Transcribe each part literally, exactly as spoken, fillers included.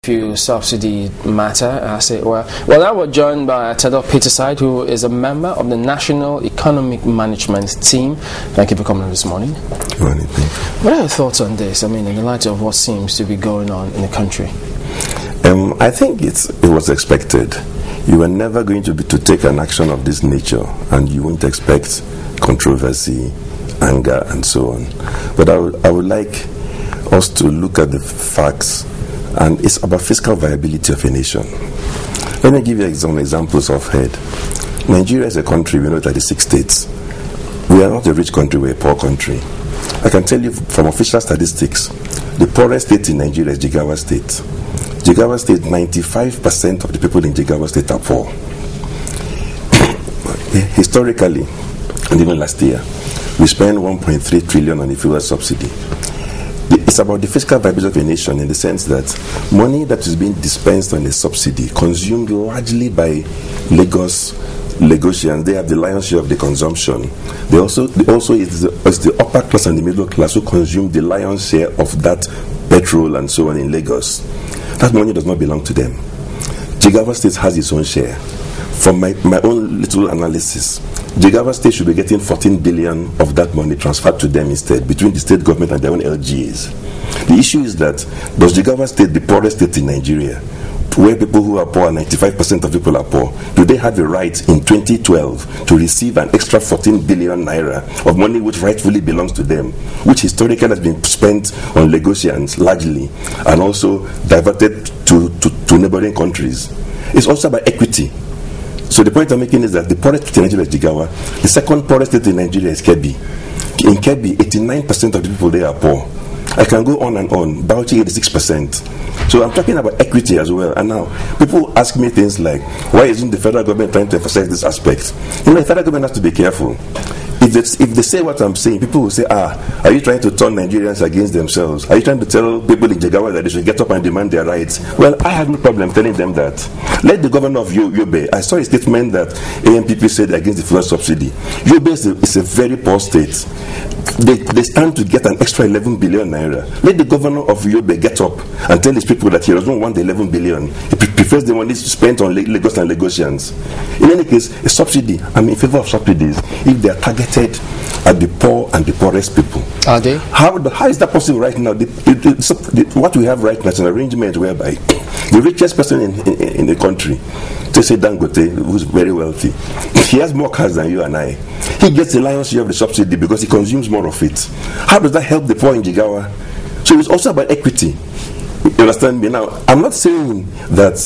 fuel subsidy matter, as it were. Well, now we're joined by Tedo Peterside, who is a member of the National Economic Management Team. Thank you for coming this morning. Good morning. What are your thoughts on this? I mean, in the light of what seems to be going on in the country. Um, I think it's, it was expected. You were never going to be to take an action of this nature, and you wouldn't expect controversy, anger, and so on. But I would, I would like us to look at the facts, and it's about fiscal viability of a nation. Let me give you some examples of head. Nigeria is a country, we know thirty-six states. We are not a rich country, we're a poor country. I can tell you from official statistics, the poorest state in Nigeria is Jigawa State. Jigawa State, ninety-five percent of the people in Jigawa State are poor. Historically, and even last year, we spent one point three trillion on the fuel subsidy. It's about the fiscal viability of a nation in the sense that money that is being dispensed on a subsidy, consumed largely by Lagos Lagosians, they have the lion's share of the consumption. They also, they also it's the, it's the upper class and the middle class who consume the lion's share of that petrol and so on in Lagos. That money does not belong to them. Jigawa State has its own share. From my, my own little analysis, Jigawa State should be getting fourteen billion of that money transferred to them instead, between the state government and their own L G As. The issue is that, does Jigawa State, the poorest state in Nigeria, where people who are poor, ninety-five percent of people are poor, do they have the right in twenty twelve to receive an extra fourteen billion naira of money which rightfully belongs to them, which historically has been spent on Lagosians largely, and also diverted to, to, to neighboring countries? It's also about equity. So the point I'm making is that the poorest state in Nigeria is Jigawa. The second poorest state in Nigeria is Kebbi. In Kebbi, eighty-nine percent of the people there are poor. I can go on and on. Bauchi, eighty-six percent. So I'm talking about equity as well. And now, people ask me things like, why isn't the federal government trying to emphasize this aspect? You know, the federal government has to be careful. If they, if they say what I'm saying, people will say, ah, are you trying to turn Nigerians against themselves? Are you trying to tell people in Jigawa that they should get up and demand their rights? Well, I have no problem telling them that. Let the governor of Yobe, I saw a statement that A N P P said against the fuel subsidy. Yobe is a, is a very poor state. They, they stand to get an extra eleven billion naira. Let the governor of Yobe get up and tell his people that he doesn't want the eleven billion. He prefers the money spent on Lagos and Lagosians. In any case, a subsidy, I'm in favor of subsidies if they are targeted at the poor and the poorest people. Are they? How, how is that possible right now? The, the, the, the, what we have right now is an arrangement whereby the richest person in, in, in the country, to say Dangote, who's very wealthy, he has more cars than you and I. He gets the lion's share of the subsidy because he consumes more of it. How does that help the poor in Jigawa? So it's also about equity. You understand me? Now, I'm not saying that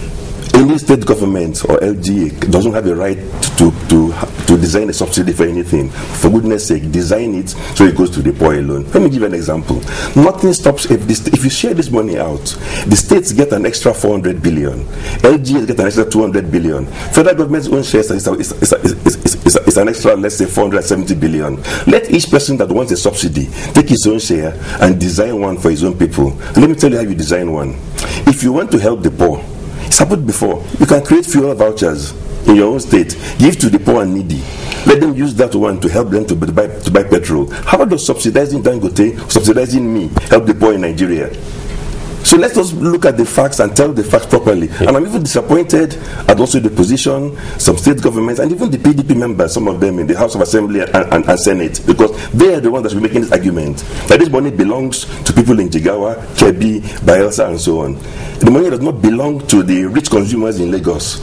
any state government or L G A doesn't have a right to, to, to design a subsidy for anything. For goodness sake, design it so it goes to the poor alone. Let me give you an example. Nothing stops if this, if you share this money out, the states get an extra four hundred billion, L G As get an extra two hundred billion, federal government's own shares is, is, is, is, is, is an extra, let's say, four hundred seventy billion. Let each person that wants a subsidy take his own share and design one for his own people. And let me tell you how you design one. If you want to help the poor, it's happened before. You can create fuel vouchers in your own state, give to the poor and needy. Let them use that one to help them to buy, to buy petrol. How does subsidizing Dangote, subsidizing me, help the poor in Nigeria? So let us look at the facts and tell the facts properly. Yeah. And I'm even disappointed at also the position, some state governments, and even the P D P members, some of them in the House of Assembly and, and, and Senate, because they are the ones that should be making this argument that this money belongs to people in Jigawa, Kebbi, Bayelsa, and so on. The money does not belong to the rich consumers in Lagos.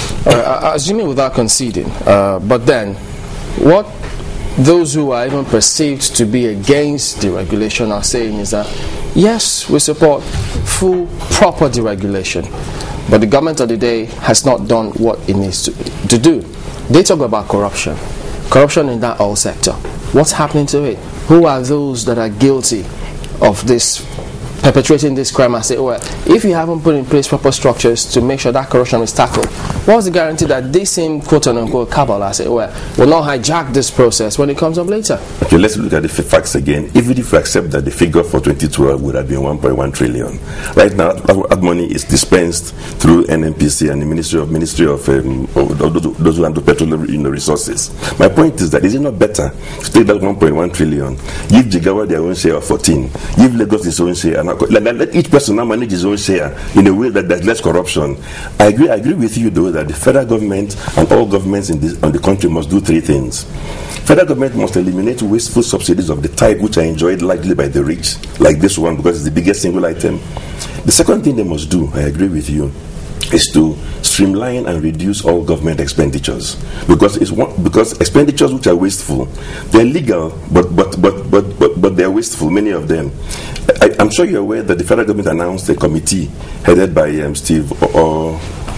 Uh, assuming without conceding, uh, but then, what those who are even perceived to be against deregulation are saying is that, yes, we support full, proper deregulation, but the government of the day has not done what it needs to, to do. They talk about corruption, corruption in that oil sector. What's happening to it? Who are those that are guilty of this, perpetrating this crime? I say, well, if you haven't put in place proper structures to make sure that corruption is tackled, what's the guarantee that this same quote-unquote cabal, I say, well, will not hijack this process when it comes up later? Okay, let's look at the facts again. Even if we accept that the figure for twenty twelve would have been one point one trillion, right now that money is dispensed through N N P C and the Ministry of Ministry of, um, of those who handle petroleum you know, resources. My point is that is it not better to take that one point one trillion, give Jigawa their own share of fourteen, give Lagos its own share, and let, let each person now manage his own share in a way that there's less corruption. I agree. I agree with you, though, that the federal government and all governments in this on the country must do three things. Federal government must eliminate wasteful subsidies of the type which are enjoyed largely by the rich, like this one, because it's the biggest single item. The second thing they must do, I agree with you, is to streamline and reduce all government expenditures, because it's one, because expenditures which are wasteful, they're legal, but but but but but, but they're wasteful. Many of them. I, I'm sure you're aware that the federal government announced a committee headed by um, Steve or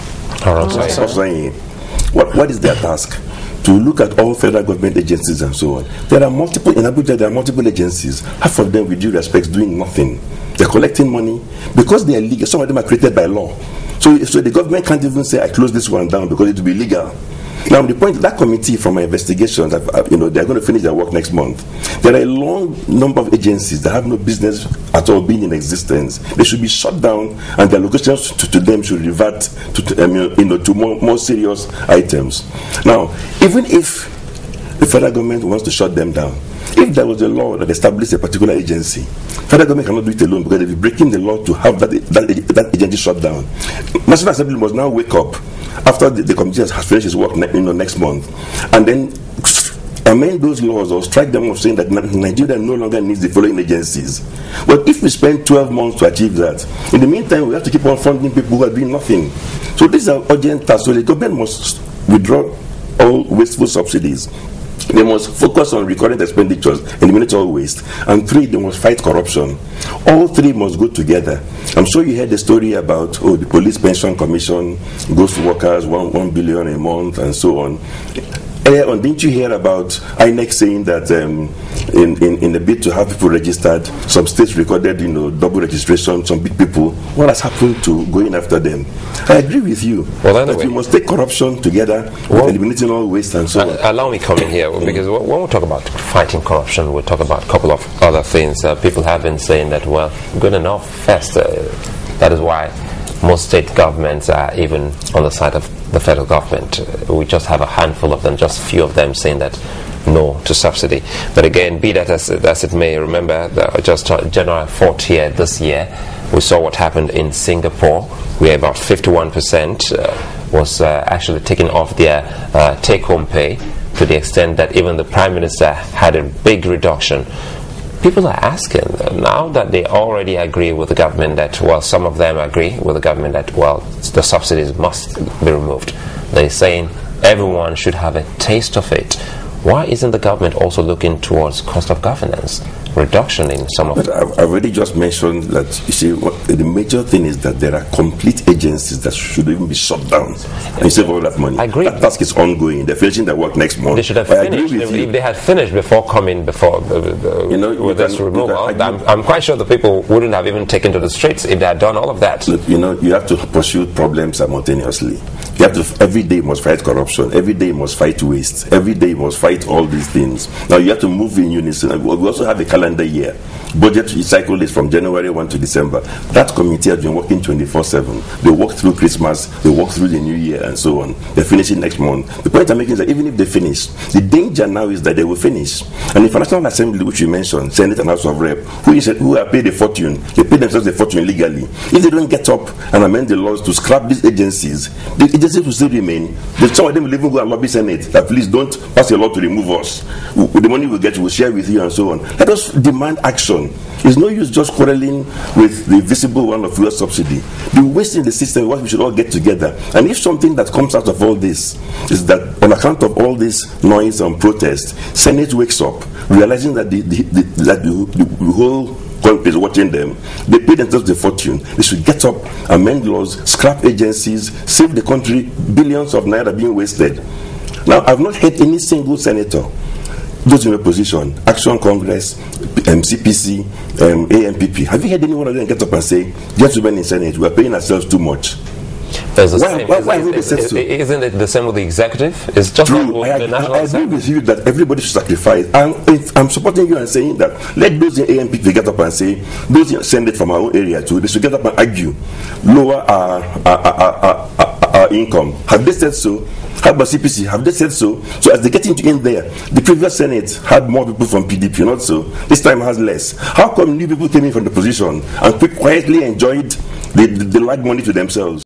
what what is their task? To look at all federal government agencies and so on. There are multiple, in Abuja there are multiple agencies, half of them with due respect doing nothing. They're collecting money because they are legal. Some of them are created by law. So, so the government can't even say, I close this one down because it will be legal. Now, the point, that committee from my investigations, I've, I've, you know, they're going to finish their work next month. There are a long number of agencies that have no business at all being in existence. They should be shut down, and their allocations to, to them should revert to, to, um, you know, to more, more serious items. Now, even if the federal government wants to shut them down, if there was a law that established a particular agency, federal government cannot do it alone because they'll be breaking the law to have that, that, that agency shut down. National Assembly must now wake up after the, the committee has finished its work ne- you know, next month, and then amend those laws or strike them off, saying that Nigeria no longer needs the following agencies. But if we spend twelve months to achieve that, in the meantime we have to keep on funding people who are doing nothing. So these are urgent tasks. So the government must withdraw all wasteful subsidies. They must focus on recurrent expenditures, eliminate all waste. And three, they must fight corruption. All three must go together. I'm sure you heard the story about, oh, the Police Pension Commission, ghost workers, one, one billion a month, and so on. Earlier on, didn't you hear about I N E C saying that um, in, in, in a bid to have people registered, some states recorded, you know, double registration, some big people. What has happened to going after them? I agree with you. Well, anyway, that we must take corruption together, well, eliminating all waste and so uh, on. Allow me to come in here, because when we talk about fighting corruption, we talk about a couple of other things. Uh, people have been saying that, well, good enough first. Uh, that is why most state governments are even on the side of the federal government. Uh, we just have a handful of them, just a few of them saying that no to subsidy. But again, be that as, as it may, remember the, just uh, January fourth here this year, we saw what happened in Singapore, where about fifty-one percent uh, was uh, actually taken off their uh, take-home pay, to the extent that even the Prime Minister had a big reduction. People are asking, uh, now that they already agree with the government that, well, some of them agree with the government that, well, the subsidies must be removed. They're saying everyone should have a taste of it. Why isn't the government also looking towards cost of governance, reduction in some of But I've I've already just mentioned that, you see, what, the major thing is that there are complete agencies that should even be shut down and save all that money. I agree. That task is ongoing. They're finishing their work next month. They should have I finished. agree with If, you. if they had finished before coming before uh, You know, you with this can- you removal, can I'm, argue- I'm quite sure the people wouldn't have even taken to the streets if they had done all of that. Look, you know, you have to pursue problems simultaneously. You have to, every day you must fight corruption. Every day you must fight waste. Every day you must fight all these things. Now you have to move in unison. We also have a calendar year. Budget cycle is from January first to December. That committee has been working twenty-four seven. They work through Christmas, they work through the New Year, and so on. They're finishing next month. The point I'm making is that even if they finish, the danger now is that they will finish. And the National Assembly, which you mentioned, Senate and House of Rep, who is who are paid a fortune, they pay themselves a fortune legally. If they don't get up and amend the laws to scrap these agencies, the agencies will still remain. Some of them will even go and lobby Senate that please don't pass a law to remove us. The money we get, we'll share with you, and so on. Let us demand action. It's no use just quarreling with the visible one of fuel subsidy. The waste in the system is what we should all get together. And if something that comes out of all this is that on account of all this noise and protest, Senate wakes up, realizing that the, the, the, that the, the whole country is watching them, they pay themselves a fortune. They should get up, amend laws, scrap agencies, save the country, billions of naira being wasted. Now, I've not heard any single senator, those in opposition, Action Congress, um, C P C, um, A N P P, have you heard any one of them get up and say, gentlemen in Senate, we're paying ourselves too much? There's the Why- same. why- Is- why is- would they is- say is- so? Isn't it the same with the executive? It's just like True, with I, the I, National I agree Assembly. with you that everybody should sacrifice. And if I'm supporting you and saying that let those in A N P P get up and say, those in Senate from our own area too, they should get up and argue, lower our, our, our, our, our, our income. Have they said so? How about C P C? Have they said so? So as they get into in there, the previous Senate had more people from P D P, not so. This time has less. How come new people came in from the position and quietly enjoyed the, the, the large money to themselves?